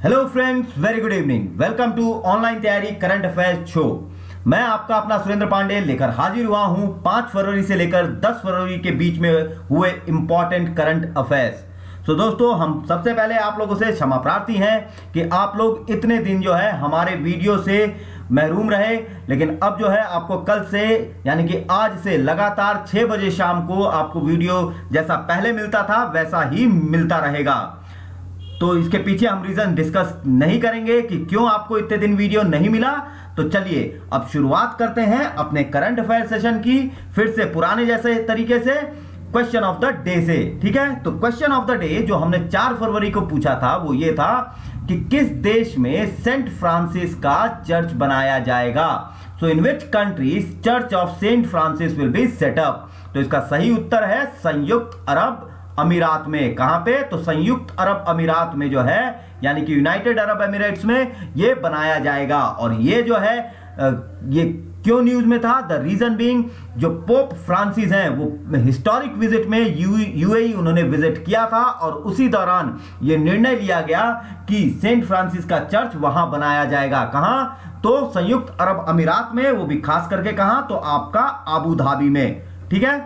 Hello friends, very good evening. Welcome to online Tyari current affairs show. मैं आपका अपना सुरेंद्र पांडे लेकर हाजिर हुआ हूं 5 फरवरी से लेकर 10 फरवरी के बीच में हुए इंपॉर्टेंट करंट अफेयर्स। तो दोस्तों, हम सबसे पहले आप लोगों से क्षमा प्रार्थी हैं कि आप लोग इतने दिन जो है हमारे वीडियो से महरूम रहे, लेकिन अब जो है आपको कल से यानी कि आज से लगातार 6 बजे शाम को आपको वीडियो जैसा पहले मिलता था वैसा ही मिलता रहेगा। तो इसके पीछे हम रीजन डिस्कस नहीं करेंगे कि क्यों आपको इतने दिन वीडियो नहीं मिला। तो चलिए अब शुरुआत करते हैं अपने करंट अफेयर सेशन की, फिर से पुराने जैसे तरीके से क्वेश्चन ऑफ द डे से। ठीक है, तो क्वेश्चन ऑफ द डे जो हमने 4 फरवरी को पूछा था वो ये था कि किस देश में सेंट फ्रांसिस का चर्च बनाया जाएगा। So in which countries church of Saint Francis will be set up. तो इसका सही उत्तर है संयुक्त अरब अमीरात में। कहां पे? तो संयुक्त अरब अमीरात में जो है यानी कि यूनाइटेड अरब एमिरेट्स में ये बनाया जाएगा। और ये जो है ये क्यों न्यूज में था? द रीजन बीइंग जो पोप फ्रांसिस हैं वो हिस्टोरिक विजिट में यूएई उन्होंने विजिट किया था और उसी दौरान ये निर्णय लिया गया कि सेंट फ्रांसिस का चर्च वहां बनाया जाएगा। कहां? तो संयुक्त अरब अमीरात में, वो भी खास करके कहां? तो आपका आबू धाबी में। ठीक है,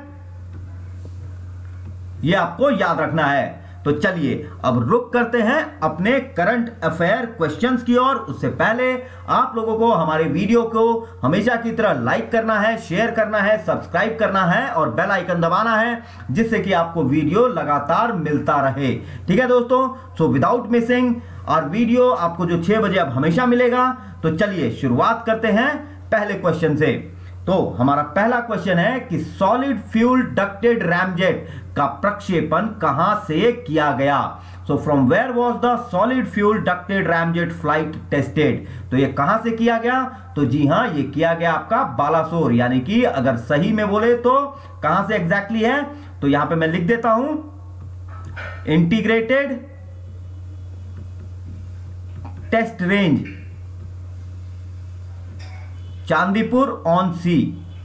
ये आपको याद रखना है। तो चलिए अब रुक करते हैं अपने करंट अफेयर क्वेश्चंस की ओर। उससे पहले आप लोगों को हमारे वीडियो को हमेशा की तरह लाइक करना है, शेयर करना है, सब्सक्राइब करना है और बेल आइकन दबाना है, जिससे कि आपको वीडियो लगातार मिलता रहे। ठीक है दोस्तों, सो विदाउट मिसिंग और वीडियो आपको जो 6 बजे अब हमेशा मिलेगा। तो चलिए शुरुआत करते हैं पहले क्वेश्चन से। तो हमारा पहला क्वेश्चन है कि सॉलिड फ्यूल डक्टेड रैमजेट का प्रक्षेपण कहां से किया गया। So from where was the solid fuel ducted ramjet flight tested. तो ये कहां से किया गया? तो जी हां, ये किया गया आपका बालासोर, यानी कि अगर सही में बोले तो कहां से एग्जैक्टली है? तो यहां पे मैं लिख देता हूं integrated test range Chandipur on sea,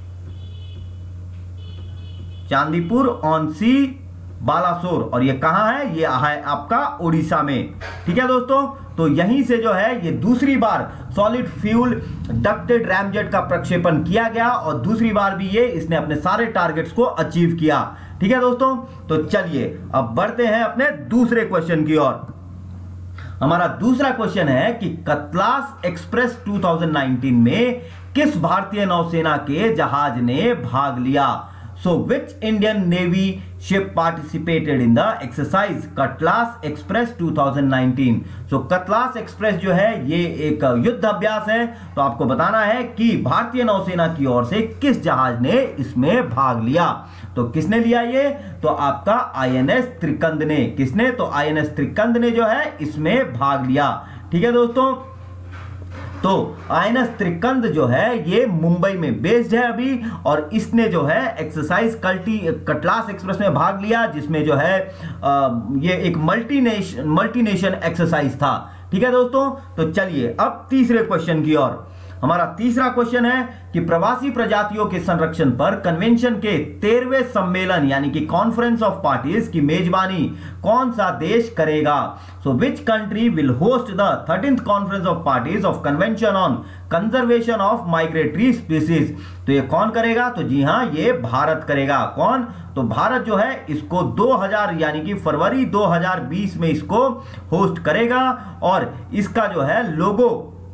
Chandipur on sea Balasore. और ये कहां है? ये है आपका उड़ीसा में। ठीक है दोस्तों, तो यहीं से जो है ये दूसरी बार सॉलिड फ्यूल डक्टेड रैमजेट का प्रक्षेपण किया गया और दूसरी बार भी ये इसने अपने सारे टारगेट्स को अचीव किया। ठीक है दोस्तों, तो चलिए अब बढ़ते हैं अपने दूसरे क्वेश्चन की ओर। हमारा दूसरा क्वेश्चन है कि कतलास एक्सप्रेस 2019 में किस भारतीय नौसेना के जहाज ने भाग लिया। So which Indian navy ship participated in the exercise cutlass express 2019। So cutlass express जो है ये एक युद्ध अभ्यास है। तो आपको बताना है कि भारतीय नौसेना की ओर से किस जहाज ने इसमें भाग लिया। तो किसने लिया ये? तो आपका आईएनएस त्रिकंद ने। किसने? तो आईएनएस त्रिकंद ने जो है इसमें भाग लिया। ठीक है दोस्तों, तो आईएनएस त्रिकंद जो है ये मुंबई में बेस्ड है अभी, और इसने जो है एक्सरसाइज कतलास एक्सप्रेस में भाग लिया, जिसमें जो है ये एक मल्टीनेशन एक्सरसाइज था। ठीक है दोस्तों, तो चलिए अब तीसरे क्वेश्चन की ओर। हमारा तीसरा क्वेश्चन है कि प्रवासी प्रजातियों के संरक्षण पर कन्वेंशन के 13वें सम्मेलन यानी कि कॉन्फ्रेंस ऑफ पार्टीज की मेजबानी कौन सा देश करेगा। So which country will host the 13th conference of parties of convention on conservation of migratory species. तो ये कौन करेगा? तो जी हां, ये भारत करेगा। कौन? तो भारत जो है इसको 2000 यानी कि फरवरी 2020 में इसको होस्ट करेगा। और इसका जो है लोगो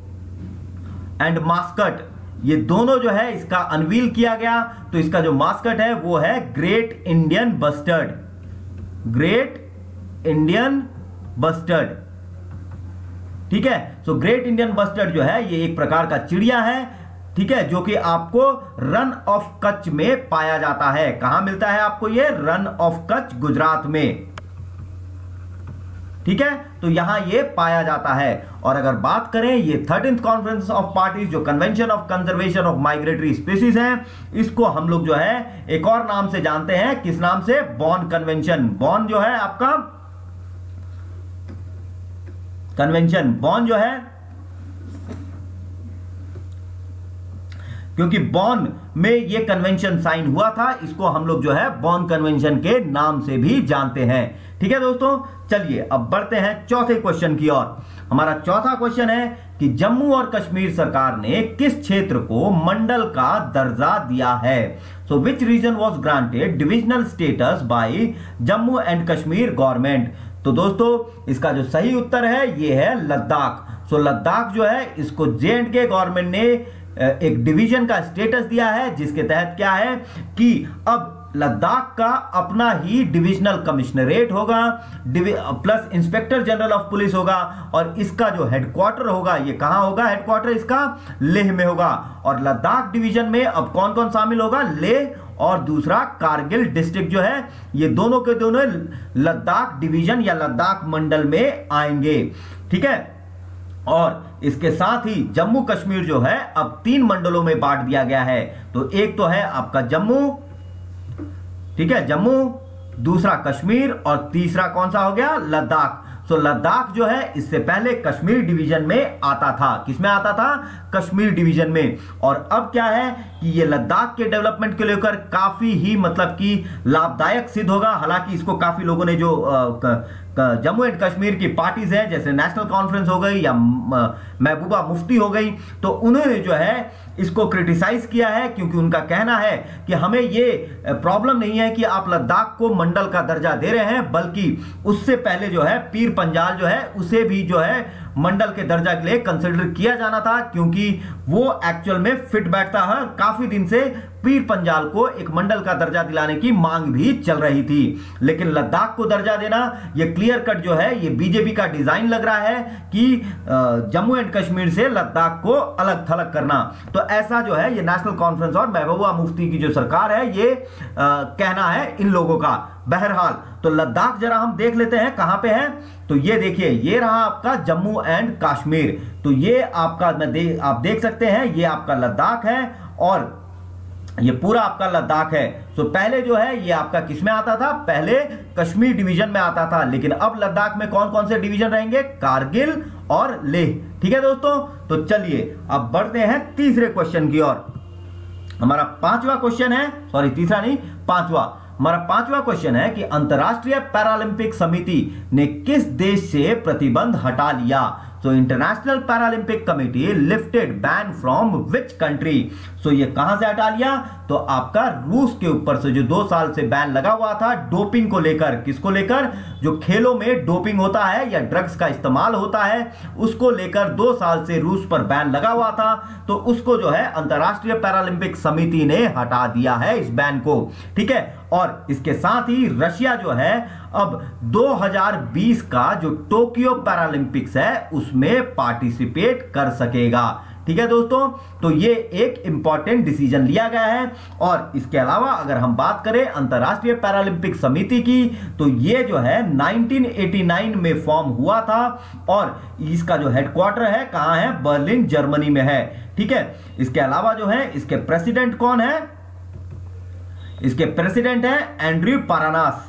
एंड मास्कट ये दोनों जो है इसका अनवील किया गया। तो इसका जो मास्कट है वो है great Indian bustard, great Indian bustard. ठीक है, सो ग्रेट इंडियन बस्टर्ड जो है ये एक प्रकार का चिड़िया है। ठीक है, जो कि आपको रन ऑफ कच्छ में पाया जाता है। कहां मिलता है आपको ये? रन ऑफ कच्छ, गुजरात में। ठीक है, तो यहां ये पाया जाता है। और अगर बात करें ये 13th कॉन्फ्रेंस ऑफ पार्टीज जो convention of conservation of migratory species है, इसको हम लोग जो है एक और नाम से जानते हैं। किस नाम से? बॉन कन्वेंशन। बॉन जो है आपका कन्वेंशन, बॉन जो है क्योंकि बॉन में ये कन्वेंशन साइन हुआ था, इसको हम लोग जो है बॉन कन्वेंशन के नाम से भी जानते हैं। ठीक है दोस्तों, चलिए अब बढ़ते हैं चौथे क्वेश्चन की ओर। हमारा चौथा क्वेश्चन है कि जम्मू और कश्मीर सरकार ने किस क्षेत्र को मंडल का दर्जा दिया है। So which region was granted divisional status by Jammu and Kashmir government. तो दोस्तों इसका जो सही उत्तर है ये है लद्दाख। सो लद्दाख जो है इसको J&K गवर्नमेंट ने एक डिवीजन का स्टेटस दिया है, जिसके तहत क्या है कि अब लद्दाख का अपना ही डिविजनल कमिश्नरेट होगा, plus inspector general of police होगा, और इसका जो हेडक्वार्टर होगा ये कहां होगा, हेडक्वार्टर इसका लेह में होगा। और लद्दाख डिवीजन में अब कौन कौन शामिल होगा, लेह और दूसरा कारगिल डिस्ट्रिक्ट जो है, ये दोनों के दोनों लद्दाख डिवीजन या लद्दाख मंडल में आएंगे। ठीक है, और इसके साथ ही जम्मू कश्मीर जो है अब 3 मंडलों में बांट दिया गया है। तो एक तो है आपका जम्मू, ठीक है, जम्मू, दूसरा कश्मीर, और तीसरा कौन सा हो गया, लद्दाख। सो लद्दाख जो है इससे पहले कश्मीर डिवीजन में आता था। किसमें आता था, कश्मीर डिवीजन में। और अब क्या है कि ये लद्दाख के डेवलपमेंट के लेकर काफी ही मतलब कि लाभदायक सिद्ध होगा। हालांकि इसको काफी लोगों ने जो जम्मू एंड कश्मीर की पार्टीज हैं, जैसे नेशनल कॉन्फ्रेंस हो गई या महबूबा मुफ्ती हो गई, तो उन्होंने जो है इसको क्रिटिसाइज किया है, क्योंकि उनका कहना है कि हमें ये प्रॉब्लम नहीं है कि आप लद्दाख को मंडल का दर्जा दे रहे हैं, बल्कि उससे पहले जो है पीर पंजाल जो है उसे भी जो है मंडल के दर्जा के लिए कंसिडर किया जाना था, क्योंकि वो एक्चुअल में फिट बैठता है। काफी दिन से पीर पंजाल को एक मंडल का दर्जा दिलाने की मांग भी चल रही थी, लेकिन लद्दाख को दर्जा देना ये क्लियर कट जो है ये बीजेपी का डिजाइन लग रहा है कि जम्मू एंड कश्मीर से लद्दाख को अलग थलग करना। तो ऐसा जो है ये नेशनल कॉन्फ्रेंस और महबूबा मुफ्ती की जो सरकार है ये कहना है इन लोगों का। बहरहाल तो लद्दाख जरा हम देख लेते हैं कहां पे है। तो ये देखिए, ये रहा आपका जम्मू एंड कश्मीर। तो ये आपका आप देख सकते हैं ये आपका लद्दाख है और ये पूरा आपका लद्दाख है। तो पहले जो है ये आपका किस में आता था, पहले कश्मीर डिवीजन में आता था, लेकिन अब लद्दाख में कौन कौन से डिवीजन रहेंगे, कारगिल और लेह। ठीक है दोस्तों, तो चलिए अब बढ़ते हैं तीसरे क्वेश्चन की ओर। हमारा पांचवा क्वेश्चन है, सॉरी तीसरा नहीं, पांचवा। हमारा पांचवा क्वेश्चन है कि अंतरराष्ट्रीय पैरालंपिक समिति ने किस देश से प्रतिबंध हटा लिया। So International Paralympic Committee lifted ban from which country. So ये कहां से हटा लिया, तो आपका रूस के ऊपर से जो 2 साल से बैन लगा हुआ था डोपिंग को लेकर। किसको लेकर, जो खेलों में डोपिंग होता है या ड्रग्स का इस्तेमाल होता है उसको लेकर 2 साल से रूस पर बैन लगा हुआ था, तो उसको जो है अंतरराष्ट्रीय पैरालंपिक समिति ने हटा दिया है इस बैन को। ठीक है, और इसके साथ ही रशिया जो है अब 2020 का जो टोक्यो पैरालंपिक्स है उसमें पार्टिसिपेट कर सकेगा। ठीक है दोस्तों, तो ये एक इंपॉर्टेंट डिसीजन लिया गया है। और इसके अलावा अगर हम बात करें अंतरराष्ट्रीय पैरालंपिक समिति की, तो ये जो है 1989 में फॉर्म हुआ था और इसका जो हेडक्वार्टर है कहां है, बर्लिन जर्मनी में है। ठीक है, इसके अलावा जो है इसके प्रेसिडेंट कौन है, इसके प्रेसिडेंट है एंड्रयू पारानास।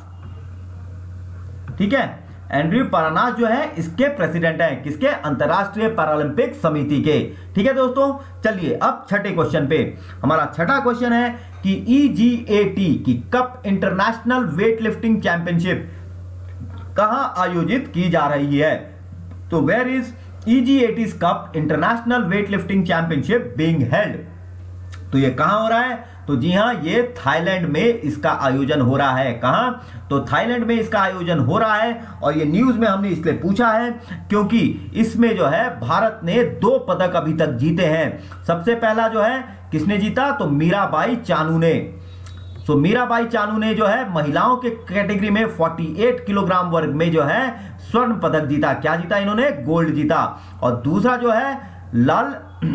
ठीक है, एंड्रयू पारानास जो है इसके प्रेसिडेंट हैं, किसके, अंतरराष्ट्रीय पैरालंपिक समिति के। ठीक है दोस्तों, चलिए अब छठे क्वेश्चन पे। हमारा छठा क्वेश्चन है कि EGAT की cup international weight lifting championship कहां आयोजित की जा रही है। तो where is EGAT's cup international weight lifting championship being held. तो ये कहां हो रहा है, तो जी हां ये थाईलैंड में इसका आयोजन हो रहा है। कहां, तो थाईलैंड में इसका आयोजन हो रहा है। और ये न्यूज में हमने इसलिए पूछा है क्योंकि इसमें जो है भारत ने 2 पदक अभी तक जीते हैं। सबसे पहला जो है किसने जीता, तो मीराबाई चानू ने। तो मीराबाई चानू ने जो है महिलाओं के कैटेगरी में 48 किलोग्राम वर्ग में जो है स्वर्ण पदक जीता। क्या जीता इन्होंने, गोल्ड जीता। और दूसरा जो है लाल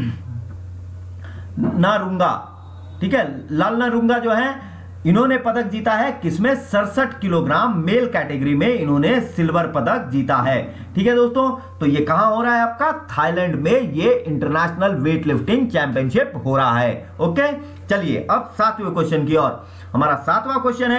नारुंगा, ठीक है, लाल नारुंगा जो है इन्होंने पदक जीता है किसमें, 67 किलोग्राम मेल कैटेगरी में इन्होंने सिल्वर पदक जीता है। ठीक है दोस्तों, तो ये कहां हो रहा है आपका, थाईलैंड में ये इंटरनेशनल वेट लिफ्टिंग चैंपियनशिप हो रहा है। ओके, चलिए अब 7वें क्वेश्चन की ओर। हमारा 7वां क्वेश्चन है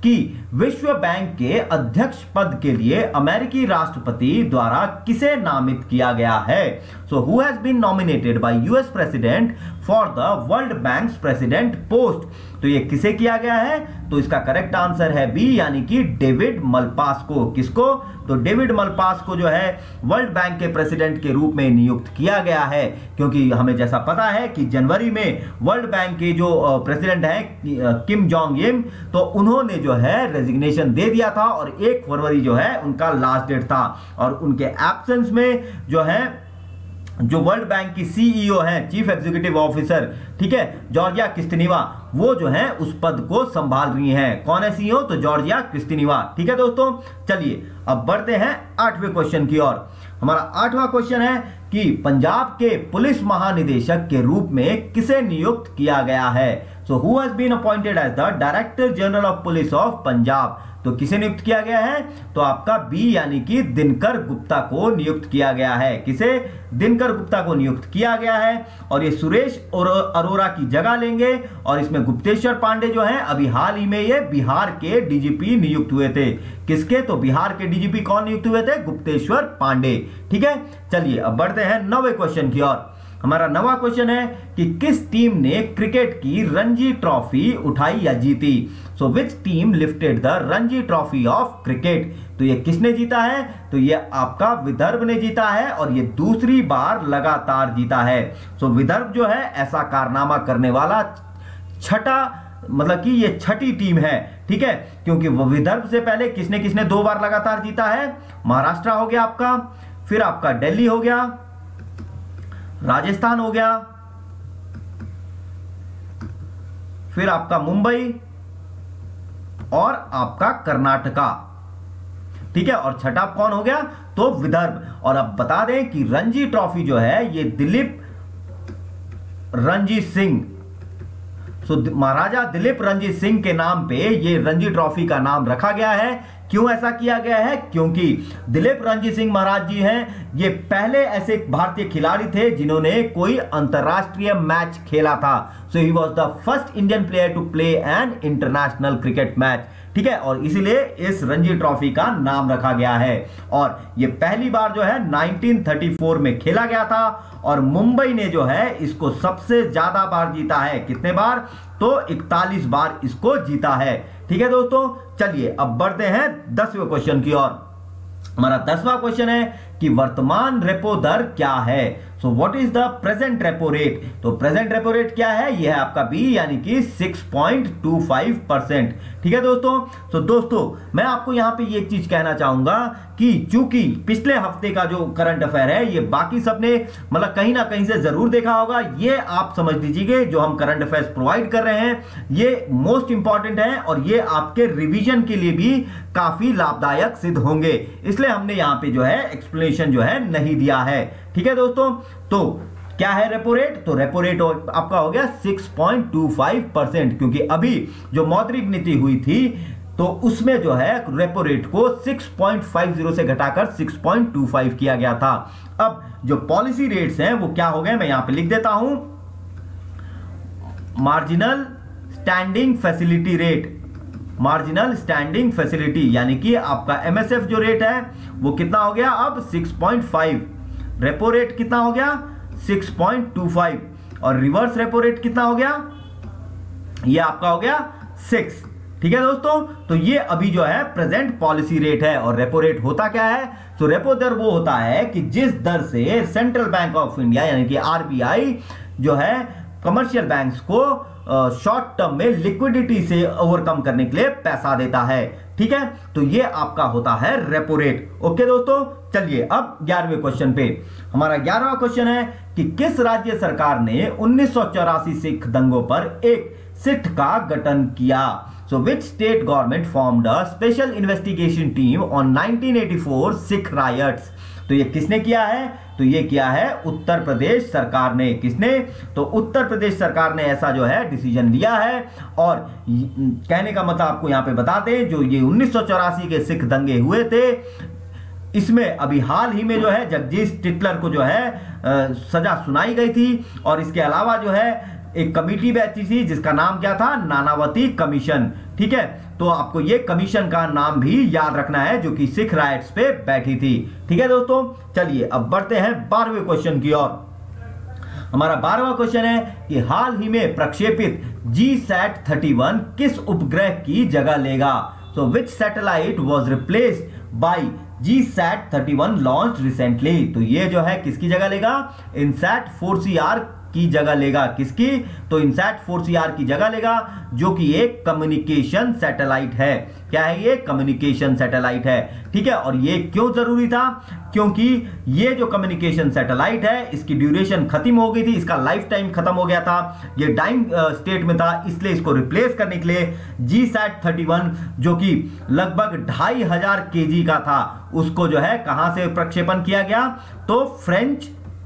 कि विश्व बैंक के अध्यक्ष पद के लिए अमेरिकी राष्ट्रपति द्वारा किसे नामित किया गया है? So who has been nominated by US president for the world bank's president post? तो ये किसे किया गया है? तो इसका करेक्ट आंसर है बी, यानी कि डेविड मलपास को। किसको? तो डेविड मलपास को जो है वर्ल्ड बैंक के प्रेसिडेंट के रूप में नियुक्त किया गया है, क्योंकि हमें जैसा पता है कि जनवरी में वर्ल्ड बैंक के जो प्रेसिडेंट हैं किम जोंग यिम, तो उन्होंने जो है रेजिग्नेशन दे दिया था और 1 फरवरी जो है उनका लास्ट डेट था। और उनके एब्सेंस में जो है जो वर्ल्ड बैंक की सीईओ हैं, चीफ एग्जीक्यूटिव ऑफिसर, ठीक है, जॉर्जिया क्रिस्टिनिवा, वो जो है उस पद को संभाल रही हैं। कौन है सीईओ? तो जॉर्जिया क्रिस्टिनिवा। ठीक है दोस्तों, चलिए अब बढ़ते हैं 8वें क्वेश्चन की ओर। हमारा 8वां क्वेश्चन है कि पंजाब के पुलिस महानिदेशक के रूप में किसे नियुक्त किया गया है? So who has been appointed as the director general of police of Punjab? तो किसे नियुक्त किया गया है? तो आपका बी, यानी कि दिनकर गुप्ता को नियुक्त किया गया है। किसे? दिनकर गुप्ता को नियुक्त किया गया है और ये सुरेश अरोरा की जगह लेंगे। और इसमें गुप्तेश्वर पांडे जो हैं अभी हाल ही में ये बिहार के डीजीपी नियुक्त हुए थे। किसके? तो बिहार के डीजीपी कौन नियुक्त हुए थे? गुप्तेश्वर पांडे। ठीक है, चलिए अब बढ़ते हैं 9वें क्वेश्चन की ओर। हमारा 9वां क्वेश्चन है कि किस टीम ने क्रिकेट की रणजी ट्रॉफी उठाई या जीती? So which team lifted the Ranji trophy of cricket? तो ये किसने जीता है? तो ये आपका विदर्भ ने जीता है और ये दूसरी बार लगातार जीता है। सो विदर्भ जो है ऐसा कारनामा करने वाला छठा, मतलब कि ये छठी टीम है। ठीक है, क्योंकि वो विदर्भ से पहले किसने किसने 2 बार लगातार जीता है? महाराष्ट्र हो गया आपका, फिर आपका दिल्ली हो गया, राजस्थान हो गया, फिर आपका मुंबई और आपका कर्नाटका। ठीक है, और छठा कौन हो गया? तो विदर्भ। और अब बता दें कि रणजी ट्रॉफी जो है ये दिलीप रणजीत सिंह, महाराजा दिलीप रणजीत सिंह के नाम पे ये रणजी ट्रॉफी का नाम रखा गया है। क्यों ऐसा किया गया है? क्योंकि दिलीप रणजीत सिंह महाराज जी हैं, ये पहले ऐसे भारतीय खिलाड़ी थे जिन्होंने कोई अंतरराष्ट्रीय मैच खेला था। So he was the first Indian player to play an international cricket match. ठीक है, और इसीलिए इस रणजी ट्रॉफी का नाम रखा गया है। और ये पहली बार जो है 1934 में खेला गया था और मुंबई ने जो है इसको सबसे ज्यादा बार जीता है। कितने बार? तो 41 बार इसको जीता है। ठीक है दोस्तों, चलिए अब बढ़ते हैं 10वें क्वेश्चन की ओर। हमारा 10वां क्वेश्चन है कि वर्तमान रेपो दर क्या है? So what is the present repo rate? तो प्रेजेंट रेपो रेट क्या है? यह है आपका बी, यानी कि 6.25%। ठीक है दोस्तों, तो दोस्तों मैं आपको यहां पे ये एक चीज कहना चाहूंगा कि चूंकि पिछले हफ्ते का जो करंट अफेयर है ये बाकी सबने मतलब कहीं ना कहीं से जरूर देखा होगा, ये आप समझ लीजिए जो हम करंट अफेयर्स प्रोवाइड कर रहे हैं ये मोस्ट इंपॉर्टेंट है और ये आपके रिवीजन के लिए भी काफी लाभदायक सिद्ध होंगे। इसलिए हमने यहां पे जो है एक्सप्लेनेशन जो है नहीं दिया है। ठीक है दोस्तों, तो क्या है रेपो रेट? तो रेपो रेट आपका हो गया 6.25%, क्योंकि अभी जो मौद्रिक नीति हुई थी तो उसमें जो है रेपो रेट को 6.50 से घटाकर 6.25 किया गया था। अब जो पॉलिसी रेट्स हैं वो क्या हो गए, मैं यहां पे लिख देता हूं। Marginal standing facility rate, marginal standing facility यानी कि आपका एमएसएफ जो रेट है वो कितना हो गया अब 6.5। रेपो रेट कितना हो गया 6.25 और रिवर्स रेपो रेट कितना हो गया, ये आपका हो गया 6। ठीक है दोस्तों, तो ये अभी जो है प्रेजेंट पॉलिसी रेट है। और रेपो रेट होता क्या है? तो रेपो दर वो होता है कि जिस दर से सेंट्रल बैंक ऑफ इंडिया यानी कि आरबीआई जो है कमर्शियल बैंक्स को शॉर्ट टर्म में लिक्विडिटी से ओवरकम करने के लिए पैसा देता है। ठीक है, तो ये आपका होता है रेपो रेट। ओके दोस्तों, चलिए अब 11वें क्वेश्चन पे। हमारा 11वां क्वेश्चन है कि किस राज्य सरकार ने 1984 सिख दंगों पर एक सिट का गठन किया? So which state government formed a special investigation team on 1984 Sikh riots? तो ये किसने किया है? तो ये किया है उत्तर प्रदेश सरकार ने। किसने? तो उत्तर प्रदेश सरकार ने ऐसा जो है डिसीजन लिया है। और कहने का मतलब आपको यहां पे बता दें, जो ये 1984 के सिख दंगे हुए थे इसमें अभी हाल ही में जो है जगदीश टिटलर को जो है सजा सुनाई गई थी। और इसके अलावा जो है एक कमिटी बैठी थी जिसका नाम क्या था, नानावती कमीशन। ठीक है, तो आपको ये कमीशन का नाम भी याद रखना है जो कि सिख राइट्स पे बैठी थी। ठीक है दोस्तों, चलिए अब बढ़ते हैं 12वें क्वेश्चन की ओर। हमारा 12वां क्वेश्चन है कि हाल ही में प्रक्षेपित GSAT-31 किस उपग्रह की जगह लेगा। So which satellite was replaced by GSAT-31 launched recently. तो ये जो है किसकी जगह लेगा, इनसैट 4CR की जगह लेगा। किसकी, तो इनसैट 4CR की जगह लेगा, जो कि एक कम्युनिकेशन सैटेलाइट है। क्या है ये, कम्युनिकेशन सैटेलाइट है। ठीक है, और ये क्यों जरूरी था, क्योंकि ये जो कम्युनिकेशन सैटेलाइट है इसकी ड्यूरेशन खत्म हो गई थी, इसका लाइफ टाइम खत्म हो गया था, ये डाइंग स्टेट में था, इसलिए इसको रिप्लेस करने के लिए GSAT-31 जो कि लगभग 2500 kg का था, उसको जो है कहां से प्रक्षेपण किया गया, तो फ्रेंच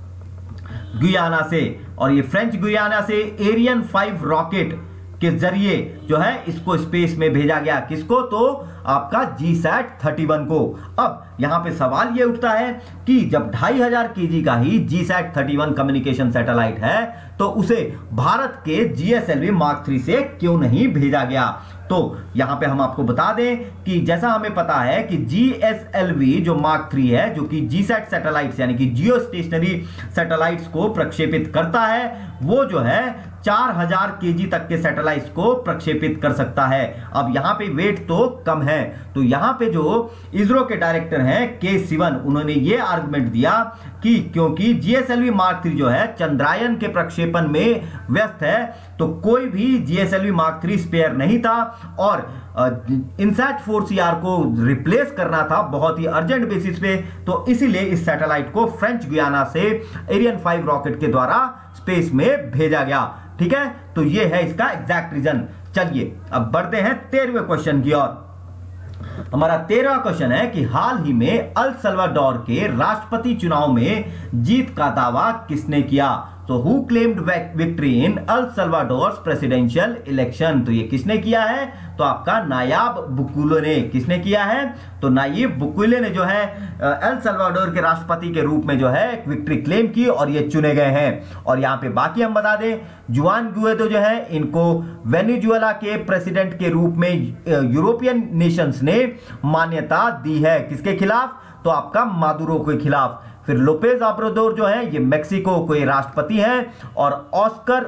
गुयाना से। और ये फ्रेंच गुयाना से एरियन 5 रॉकेट के जरिए जो है इसको स्पेस में भेजा गया। किसको, तो आपका GSAT-31 को। अब यहां पे सवाल ये उठता है कि जब 2500 kg का ही GSAT-31 कम्युनिकेशन सैटेलाइट है तो उसे भारत के GSLV Mark 3 से क्यों नहीं भेजा गया। तो यहां पे हम आपको बता दें कि जैसा हमें पता है कि GSLV जो Mark 3 है, जो कि GSAT सैटेलाइट्स यानी कि जियो स्टेशनरी सैटेलाइट्स को प्रक्षेपित करता है, वो जो है 4000 kg तक के सैटेलाइट्स को प्रक्षेपित कर सकता है। अब यहां पे वेट तो कम है, तो यहां पे जो इसरो के डायरेक्टर हैं के सिवन, उन्होंने ये आर्गुमेंट दिया कि क्योंकि GSLV Mark 3 जो है चंद्रायन के प्रक्षेपण में व्यस्त है, तो कोई भी GSLV Mark 3 स्पेयर नहीं था और इनसैट 4CR को रिप्लेस करना था बहुत ही अर्जेंट बेसिस पे, तो इसीलिए इस सैटेलाइट को फ्रेंच गुयाना से एरियन 5 रॉकेट के द्वारा स्पेस में भेजा गया। ठीक है, तो ये है इसका एग्जैक्ट रीजन। चलिए अब बढ़ते हैं 13वें क्वेश्चन की ओर। हमारा 13वां क्वेश्चन है कि हाल ही में अल सल्वाडोर के राष्ट्रपति चुनाव में जीत का दावा किसने किया। तो who claimed victory in El Salvador's presidential election. तो ये किसने किया है, तो आपका नायाब बुकुले ने। किसने किया है, तो नायब बुकुले ने जो है अल सल्वाडोर के राष्ट्रपति के रूप में जो है एक विक्ट्री क्लेम की और ये चुने गए हैं। और यहां पे बाकी हम बता दें, जुआन गुएडो जो है इनको वेनेजुएला के प्रेसिडेंट के रूप में यूरोपियन नेशंस ने मान्यता दी है। किसके खिलाफ, तो आपका मादुरो के खिलाफ। फिर लोपेज ऑब्राडोर जो है ये मेक्सिको के राष्ट्रपति हैं और ऑस्कर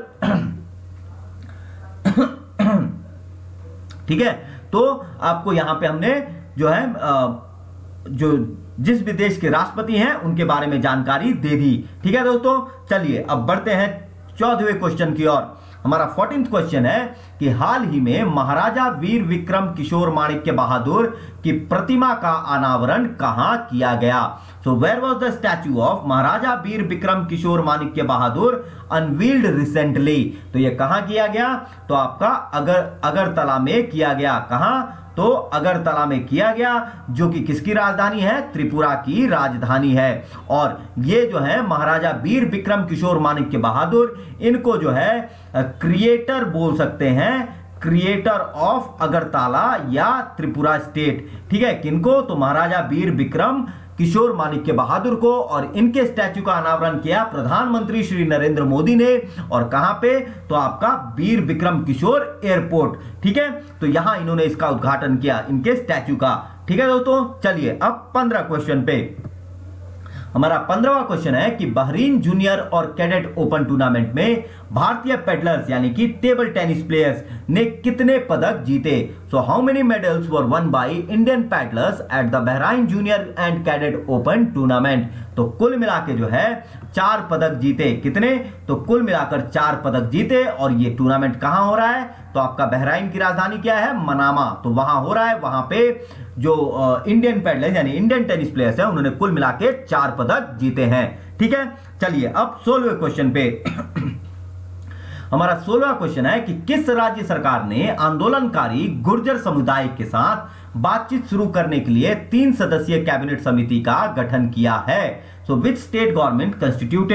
ठीक है, तो आपको यहां पे हमने जो है जो जिस भी देश के राष्ट्रपति हैं उनके बारे में जानकारी दे दी। ठीक है दोस्तों, चलिए अब बढ़ते हैं 14वें क्वेश्चन की ओर। हमारा 14th क्वेश्चन है कि हाल ही में महाराजा वीर विक्रम किशोर माणिक्य बहादुर की प्रतिमा का अनावरण कहां किया गया। So where was the statue of Maharaja Bir Bikram Kishore Manikya Bahadur unveiled recently. तो ये कहां किया गया, तो आपका अगरतला में किया गया। कहां, तो अगरतला में किया गया, जो कि किसकी राजधानी है, त्रिपुरा की राजधानी है। और ये जो है महाराजा वीर विक्रम किशोर माणिक्य बहादुर, इनको जो है क्रिएटर बोल सकते हैं, क्रिएटर ऑफ अगरतला या त्रिपुरा स्टेट। ठीक है, किनको, तो महाराजा वीर विक्रम किशोर माणिक्य बहादुर को। और इनके स्टैच्यू का अनावरण किया प्रधानमंत्री श्री नरेंद्र मोदी ने। और कहां पे, तो आपका वीर विक्रम किशोर एयरपोर्ट। ठीक है, तो यहां इन्होंने इसका उद्घाटन किया इनके स्टैच्यू का। ठीक है दोस्तों, चलिए अब 15 क्वेश्चन पे। हमारा 15वां क्वेश्चन है कि बहरीन जूनियर और कैडेट ओपन टूर्नामेंट में भारतीय पेडलर्स यानी कि टेबल टेनिस प्लेयर्स ने कितने पदक जीते। So how many medals were won by Indian paddlers at the Bahrain junior and cadet open tournament. तो कुल मिला के जो है 4 पदक जीते। कितने, तो कुल मिलाकर 4 पदक जीते। और ये टूर्नामेंट कहां हो रहा है, तो आपका बहरीन की राजधानी क्या है, मनामा, तो वहां हो रहा है। वहां पे जो इंडियन पैडलर्स यानी इंडियन टेनिस प्लेयर्स हैं उन्होंने कुल मिला के 4 पदक जीते हैं। ठीक है, चलिए अब 16वें क्वेश्चन पे। हमारा 16वां क्वेश्चन है कि किस राज्य सरकार ने आंदोलनकारी गुर्जर समुदाय के साथ बातचीत शुरू करने के लिए 3 सदस्यीय कैबिनेट समिति का गठन किया है। So which state government constituted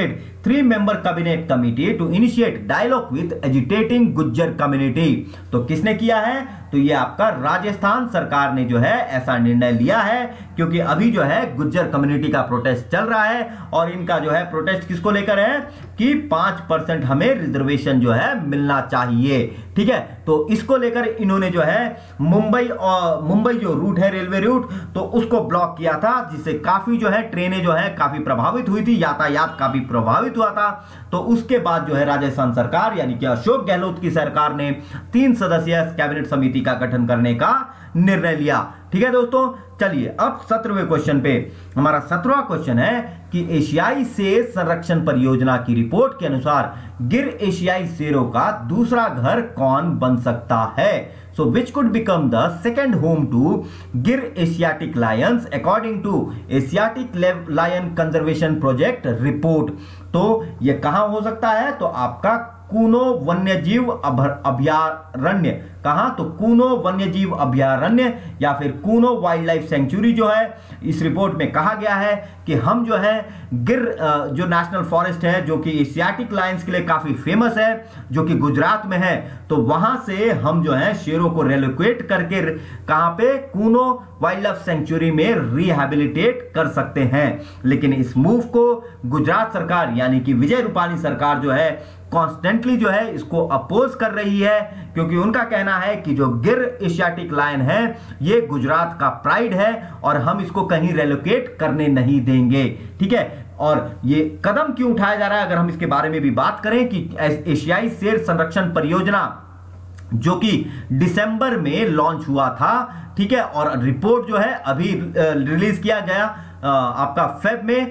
3-member cabinet committee to initiate dialogue with agitating Gujjar community. तो किसने किया है? तो ये आपका राजस्थान सरकार ने जो है ऐसा निर्णय लिया है, क्योंकि अभी जो है गुज्जर कम्युनिटी का प्रोटेस्ट चल रहा है और इनका जो है प्रोटेस्ट किसको लेकर है कि 5% हमें रिजर्वेशन जो है मिलना चाहिए। ठीक है, तो इसको लेकर इन्होंने जो है मुंबई जो रूट है रेलवे रूट, तो उसको ब्लॉक किया था, जिससे काफी जो है ट्रेनें जो है काफी प्रभावित हुई थी, यातायात काफी प्रभावित हुआ था। तो उसके बाद जो है राजस्थान सरकार यानी कि अशोक गहलोत की सरकार ने 3 सदस्यीय कैबिनेट समिति का गठन करने का निर्णय लिया। ठीक है दोस्तों, चलिए अब 17वें क्वेश्चन पे। हमारा 17वां क्वेश्चन है कि एशियाई शेर संरक्षण परियोजना की रिपोर्ट के अनुसार गिर एशियाई शेरों का दूसरा घर कौन बन सकता है? So which could become the second home to Gir Asiatic lions according to Asiatic Lion Conservation Project report। तो ये कहां हो सकता है? तो आपका कूनो वन्यजीव अभयारण्य। कहां? तो कूनो वन्यजीव अभयारण्य या फिर कूनो वाइल्ड लाइफ सेंचुरी जो है, इस रिपोर्ट में कहा गया है कि हम जो है गिर जो नेशनल फॉरेस्ट है जो कि एशियाटिक लायंस के लिए काफी फेमस है, जो कि गुजरात में है, तो वहां से हम जो है शेरों को रेलोकेट करके कहां पे कूनो वाइल्ड लाइफ सेंचुरी में रिहैबिलिटेट कर सकते हैं। लेकिन इस मूव को गुजरात सरकार यानी कि विजय रूपाणी सरकार जो है कॉन्स्टेंटली जो है इसको अपोज कर रही है, क्योंकि उनका कहना है कि जो गिर एशियाटिक लायन है ये गुजरात का प्राइड है और हम इसको कहीं रेलोकेट करने नहीं देंगे। ठीक है, और ये कदम क्यों उठाया जा रहा है अगर हम इसके बारे में भी बात करें कि एशियाई शेर संरक्षण परियोजना जो कि दिसंबर में लॉन्च हुआ था, ठीक है, और रिपोर्ट जो है अभी रिलीज किया गया आपका फेब में,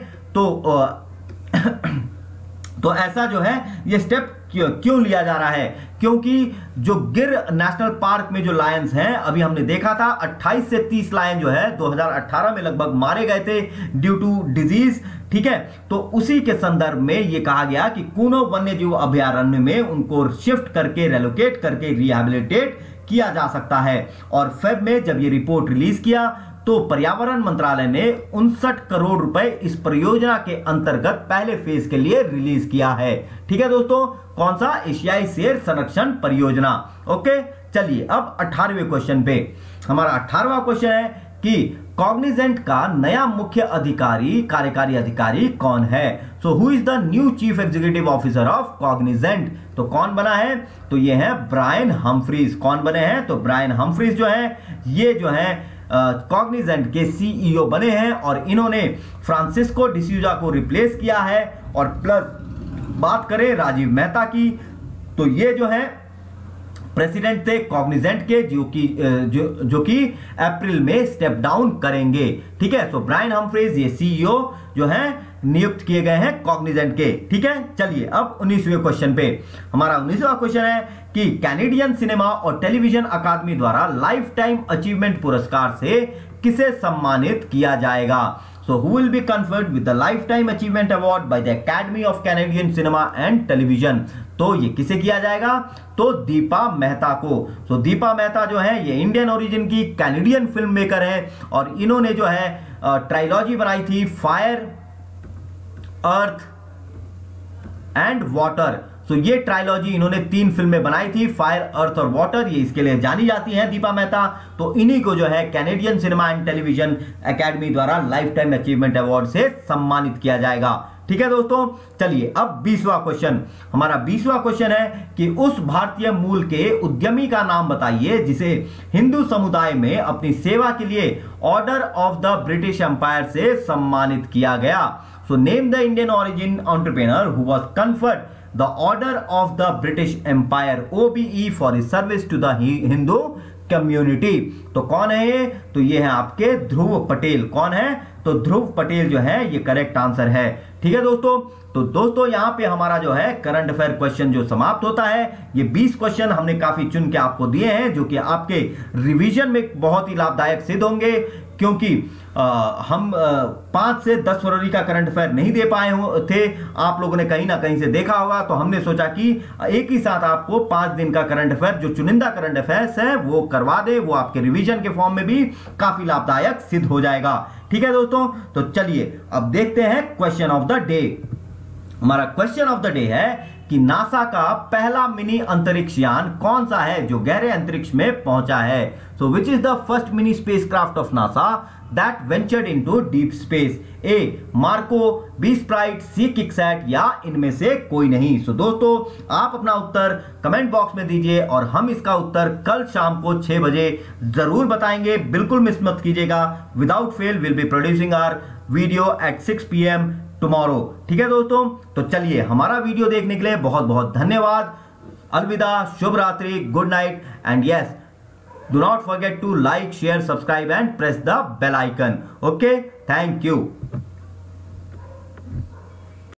तो ऐसा जो है ये स्टेप क्यों लिया जा रहा है? क्योंकि जो गिर नेशनल पार्क में जो लायंस हैं, अभी हमने देखा था 28 से 30 लायन जो है 2018 में लगभग मारे गए थे ड्यू टू डिजीज। ठीक है, तो उसी के संदर्भ में ये कहा गया कि कूनो वन्यजीव अभयारण्य में उनको शिफ्ट करके रेलोकेट करके रिहैबिलिटेट किया जा सकता है। और फेब में जब ये रिपोर्ट रिलीज किया तो पर्यावरण मंत्रालय ने 59 करोड़ रुपए इस परियोजना के अंतर्गत पहले फेज के लिए रिलीज किया है। ठीक है दोस्तों, कौन सा? एशियाई शेर संरक्षण परियोजना। ओके, चलिए अब 18वें क्वेश्चन पे। हमारा 18वां क्वेश्चन है कि कॉग्निजेंट का नया मुख्य कार्यकारी अधिकारी कौन है? So who is the new chief executive officer of Cognizant? तो कौन बना है? तो ये है ब्रायन हम्फ्रीज। कौन बने हैं? तो ब्रायन हम्फ्रीज जो है ये जो है कॉग्निजेंट के सीईओ बने हैं और इन्होंने फ्रांसिस्को डिसूजा को रिप्लेस किया है। और प्लस बात करें राजीव मेहता की, तो ये जो है प्रेसिडेंट थे कॉग्निजेंट के, जो कि अप्रैल में स्टेप डाउन करेंगे। ठीक है, तो ब्रायन हम्फ्रीज ये सीईओ जो है नियुक्त किए गए हैं कॉग्निजेंट के। ठीक है, चलिए अब 19वें क्वेश्चन पे। हमारा 19वां क्वेश्चन है कि कैनेडियन सिनेमा और टेलीविजन अकादमी द्वारा लाइफ टाइम अचीवमेंट पुरस्कार से किसे सम्मानित किया जाएगा? So who will be conferred with the Lifetime Achievement Award by the Academy of Canadian Cinema and Television? तो ये किसे किया जाएगा? तो दीपा मेहता को। तो दीपा मेहता जो है ये इंडियन ओरिजिन की कैनेडियन फिल्म मेकर है और इन्होंने जो है ट्रायलॉजी बनाई थी फायर, अर्थ एंड वाटर। तो ये ट्रायलॉजी इन्होंने 3 फिल्में बनाई थी, फायर, अर्थ और वाटर, ये इसके लिए जानी जाती हैं दीपा मेहता। तो इन्हीं को जो है Canadian cinema and television academy द्वारा लाइफ टाइम अचीवमेंट अवार्ड से सम्मानित किया जाएगा। ठीक है दोस्तों, चलिए अब 20वां क्वेश्चन। हमारा 20वां क्वेश्चन है कि उस भारतीय मूल के उद्यमी का नाम बताइए जिसे हिंदू समुदाय में अपनी सेवा के लिए order of the British empire से सम्मानित किया गया। So name the Indian origin entrepreneur who was conferred the order of the British Empire OBE for his service to the Hindu community। तो कौन है ये? तो ये है आपके ध्रुव पटेल। कौन है? तो ध्रुव पटेल जो है ये करेक्ट आंसर है। ठीक है दोस्तों, तो दोस्तों यहाँ पे हमारा जो है करंट अफेयर क्वेश्चन जो समाप्त होता है। ये 20 क्वेश्चन हमने काफी चुन के आपको दिए हैं जो कि आपके रिवीजन में बहुत ही लाभदायक सिद्ध होंगे, क्योंकि हम 5 से 10 फरवरी का करंट अफेयर नहीं दे पाए थे। आप लोगों ने कहीं ना कहीं से देखा होगा, तो हमने सोचा कि एक ही साथ आपको 5 दिन का करंट अफेयर जो चुनिंदा करंट अफेयर्स है वो करवा दे, वो आपके रिवीजन के फॉर्म में भी काफी लाभदायक सिद्ध हो जाएगा। ठीक है दोस्तों, तो चलिए अब देखते हैं क्वेश्चन ऑफ द डे। हमारा क्वेश्चन ऑफ द डे है कि नासा का पहला मिनी अंतरिक्ष यान कौन सा है जो गहरे अंतरिक्ष में पहुंचा है? So which is the first mini spacecraft of NASA that ventured into deep space? A Marco, B Sprite, C KickSat या इनमें से कोई नहीं? सो दोस्तों आप अपना उत्तर कमेंट बॉक्स में दीजिए और हम इसका उत्तर कल शाम को 6 बजे जरूर बताएंगे। बिल्कुल मिस मत कीजिएगा। Without fail will be producing our video at 6 PM tomorrow. ठीक है दोस्तों, तो चलिए हमारा वीडियो देखने के लिए बहुत बहुत धन्यवाद। अलविदा, शुभ रात्रि, good night, and yes, do not forget to like, share, subscribe and press the bell icon. Okay, thank you.